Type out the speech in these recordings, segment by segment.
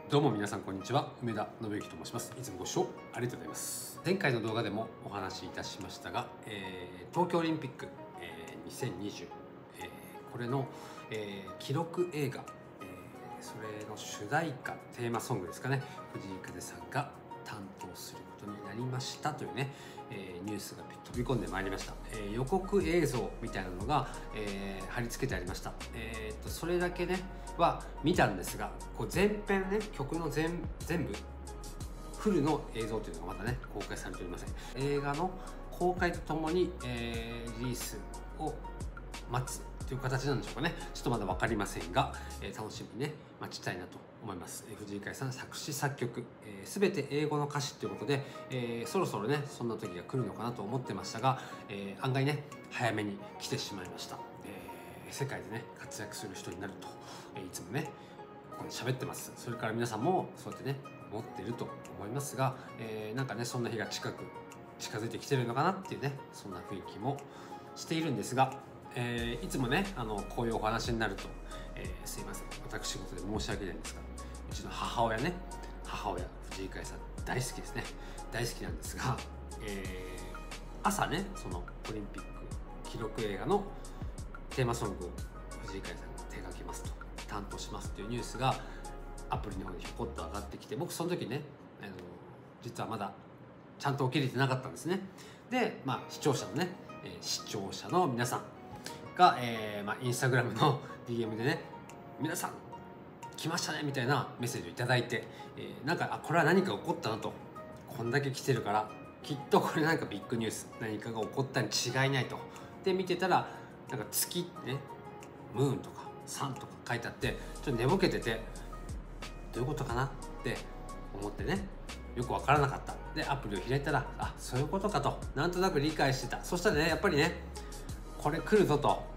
どうも皆さんこんにちは、梅田信之と申します。いつもご視聴ありがとうございます。前回の動画でもお話しいたしましたが、東京オリンピック、2020、これの、記録映画、それの主題歌テーマソングですかね、藤井風さんが担当することになりましたというね、ニュースが飛び込んでまいりました。予告映像みたいなのが、貼り付けてありました。それだけねは見たんですが、こう全編ね、曲の全部フルの映像というのがまだね公開されておりません。映画の公開とともに、リリースを待つという形なんでしょうかね。ちょっとまだ分かりませんが、楽しみにね待ちたいなと思います。藤井風さん作詞作曲、全て英語の歌詞ということで、そろそろねそんな時が来るのかなと思ってましたが、案外ね早めに来てしまいました。世界でね活躍する人になると、いつもねここで喋ってます。それから皆さんもそうやってね思っていると思いますが、なんかねそんな日が近づいてきてるのかなっていうね、そんな雰囲気もしているんですが、いつもねこういうお話になると、すいません私事で申し訳ないんですが、うちの母親藤井風さん大好きですね。大好きなんですが、朝ねそのオリンピック記録映画のテーマソングを藤井風さんが手掛けますと、担当しますというニュースがアプリの方にひょこっと上がってきて、僕その時ね実はまだちゃんと起きれてなかったんですね。で、視聴者の皆さんが、インスタグラムの DM でね、皆さん来ましたねみたいなメッセージをいただいて、なんかこれは何か起こったなと、こんだけ来てるからきっとこれなんかビッグニュース、何かが起こったに違いないと。で見てたらなんか月ね、ムーンとかサンとか書いてあって、ちょっと寝ぼけててどういうことかなって思ってね、よく分からなかった。でアプリを開いたら、あ、そういうことかとなんとなく理解してた。そしたらねやっぱりねこれ来るぞと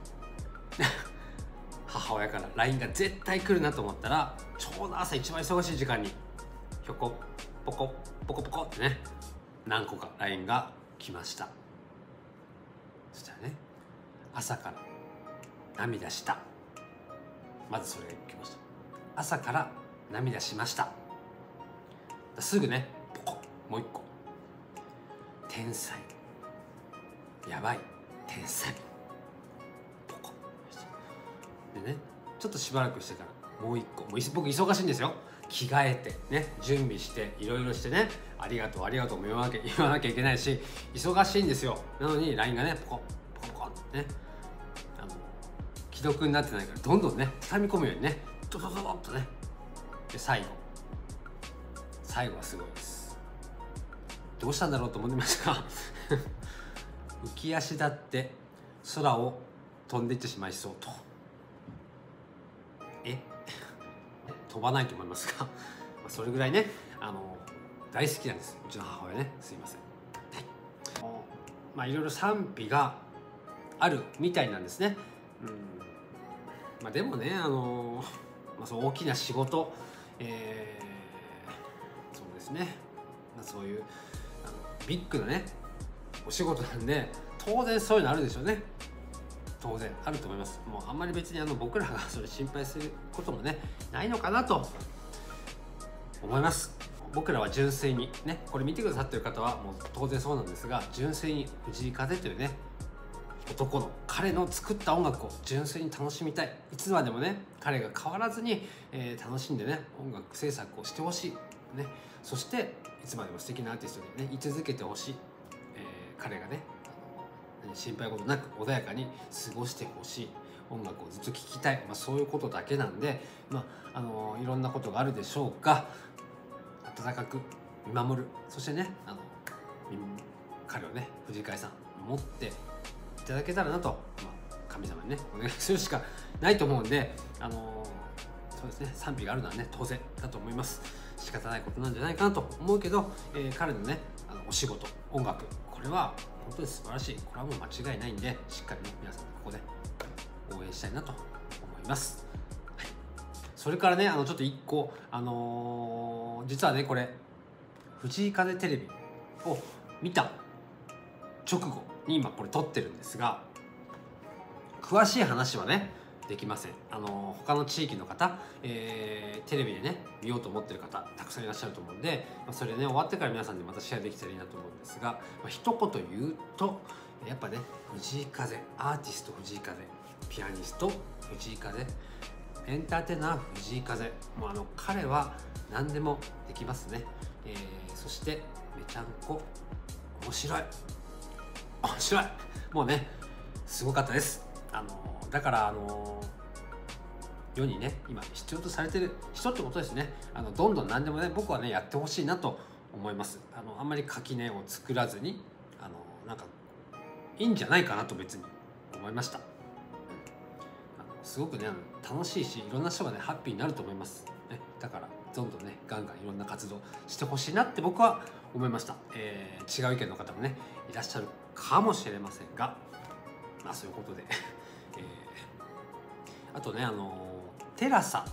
母親から LINE が絶対来るなと思ったら、ちょうど朝一番忙しい時間にひょこポコポコポコってね何個か LINE が来ました。そしたらね、朝から涙した、まずそれが来ました。朝から涙しました。すぐねポコもう一個、天才やばい天才ポコでね、ちょっとしばらくしてからもう一個、僕忙しいんですよ。着替えてね準備していろいろしてね、ありがとうも言わなきゃいけないし忙しいんですよ。なのに LINE がねポコポコポコってね既読になってないから、どんどんね掴み込むようにねドドドドッとね、で最後はすごいです。どうしたんだろうと思いましたが浮き足だって空を飛んでいってしまいそうと。飛ばないと思いますがそれぐらいね大好きなんです、うちの母親ね。すいません、いろいろ賛否があるみたいなんですね。でもねそう大きな仕事、そうですね、そういうビッグなねお仕事なんで、当然そういうのあるでしょうね。当然あると思います。もうあんまり別に僕らがそれ心配することもねないのかなと思います。僕らは純粋にね、これ見てくださってる方はもう当然そうなんですが、純粋に藤井風というね彼の作った音楽を純粋に楽しみたい。いつまでもね彼が変わらずに、楽しんでね音楽制作をしてほしいね。そしていつまでも素敵なアーティストでね居続けてほしい。彼がね心配事なく穏やかに過ごしてほしい。音楽をずっと聴きたい、そういうことだけなんで、いろんなことがあるでしょうが、温かく見守る。そしてね彼をね藤井風さん守っていただけたらなと、神様にねお願いするしかないと思うんで、そうですね、賛否があるのはね当然だと思います。仕方ないことなんじゃないかなと思うけど、彼のねお仕事音楽、これは本当に素晴らしい。これはもう間違いないんで、しっかりね皆さんここで応援したいなと思います。はい、それからねちょっと1個実はねこれ藤井風テレビを見た直後に今これ撮ってるんですが、詳しい話はねできません。他の地域の方、テレビでね見ようと思ってる方たくさんいらっしゃると思うんで、それね終わってから皆さんでまたシェアできたらいいなと思うんですが、一言言うとやっぱね、藤井風、アーティスト藤井風、ピアニスト藤井風、エンターテイナー藤井風、もう彼は何でもできますね。そしてめちゃんこ面白いもうねすごかったです。だから世にね今必要とされてる人ってことですね。どんどん何でもね僕はねやってほしいなと思います。あんまり垣根を作らずになんかいいんじゃないかなと別に思いました。すごくね楽しいし、いろんな人がねハッピーになると思います、ね、だからどんどんねガンガンいろんな活動してほしいなって僕は思いました。違う意見の方もねいらっしゃるかもしれませんが、そういうことであとねテラサ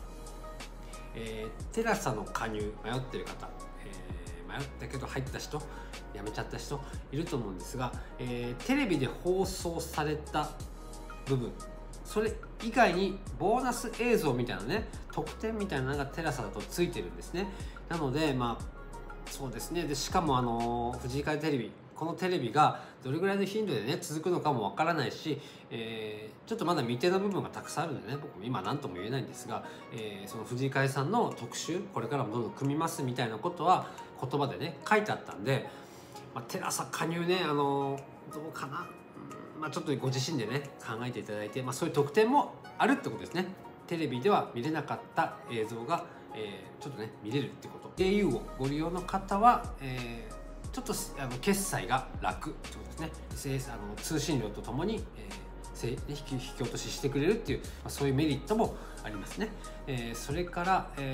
の加入迷ってる方、迷ったけど入った人、辞めちゃった人いると思うんですが、テレビで放送された部分、それ以外にボーナス映像みたいなね特典みたいなのがテラサだとついてるんですね。なのでそうですね。でしかも藤井風テレビ、このテレビがどれぐらいの頻度でね続くのかもわからないし、ちょっとまだ未定の部分がたくさんあるんでね、僕も今何とも言えないんですが、その藤井風さんの特集これからもどんどん組みますみたいなことは言葉でね書いてあったんで、テラサ加入ねどうかな、ちょっとご自身でね考えていただいて、そういう特典もあるってことですね。テレビでは見れなかった映像が、ちょっとね見れるってこと。 au をご利用の方は、ちょっと決済が楽ってことですね。通信料とともに、引き落とししてくれるっていう、そういうメリットもありますね。それから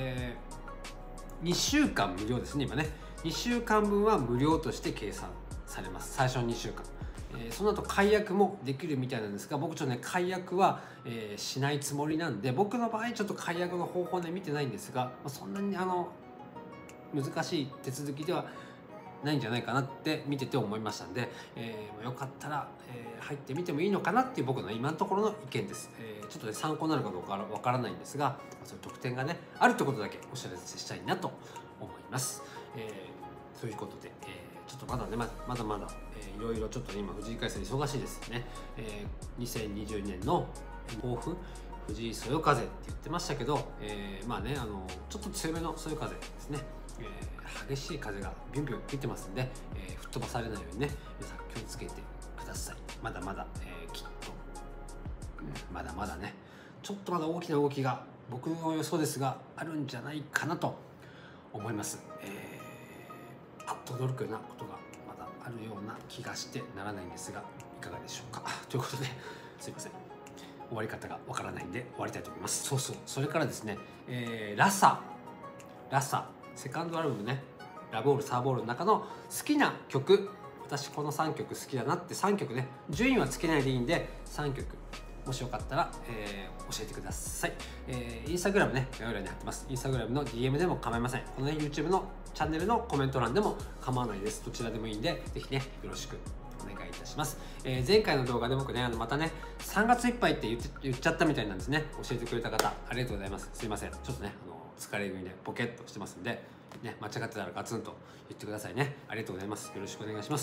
、2週間無料ですね。今ね2週間分は無料として計算されます。最初の2週間、その後解約もできるみたいなんですが、僕ちょっとね解約は、しないつもりなんで、僕の場合ちょっと解約の方法ね見てないんですが、そんなに難しい手続きではないんじゃないかなって見てて思いましたんで、よかったら、入ってみてもいいのかなっていう僕の今のところの意見です。ちょっとね参考になるかどうかわからないんですが、そういう特典がねあるってことだけお知らせしたいなと思います。そういうことで、ちょっとまだねまだいろいろちょっと、ね、今藤井風さん忙しいですね。2020年の抱負、藤井そよ風って言ってましたけど、ちょっと強めのそよ風ですね。激しい風がビュンビュン吹いてますんで、吹っ飛ばされないようにね皆さん気をつけてください。まだまだ、きっと、まだまだねちょっとまだ大きな動きが僕の予想ですがあるんじゃないかなと思います。あっと驚くようなことがまだあるような気がしてならないんですが、いかがでしょうか。ということですいません、終わり方がわからないんで終わりたいと思います。それからですね、ラサセカンドアルバムね、ラボールサーボールの中の好きな曲、私この3曲好きだなって3曲ね、順位はつけないでいいんで3曲もしよかったら、教えてください。インスタグラムね概要欄に貼ってます。インスタグラムの DM でも構いません。このね YouTube のチャンネルのコメント欄でも構わないです。どちらでもいいんでぜひねよろしくお願いいたします。前回の動画で僕ねまたね3月いっぱいって言っちゃったみたいなんですね。教えてくれた方ありがとうございます。すいません、ちょっとね疲れ気味でポケッとしてますんで、ね、間違ってたらガツンと言ってくださいね。ありがとうございます。よろしくお願いします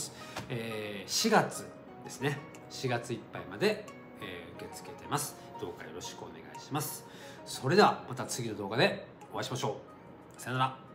。4月ですね、4月いっぱいまで、受け付けてます。どうかよろしくお願いします。それではまた次の動画でお会いしましょう。さよなら。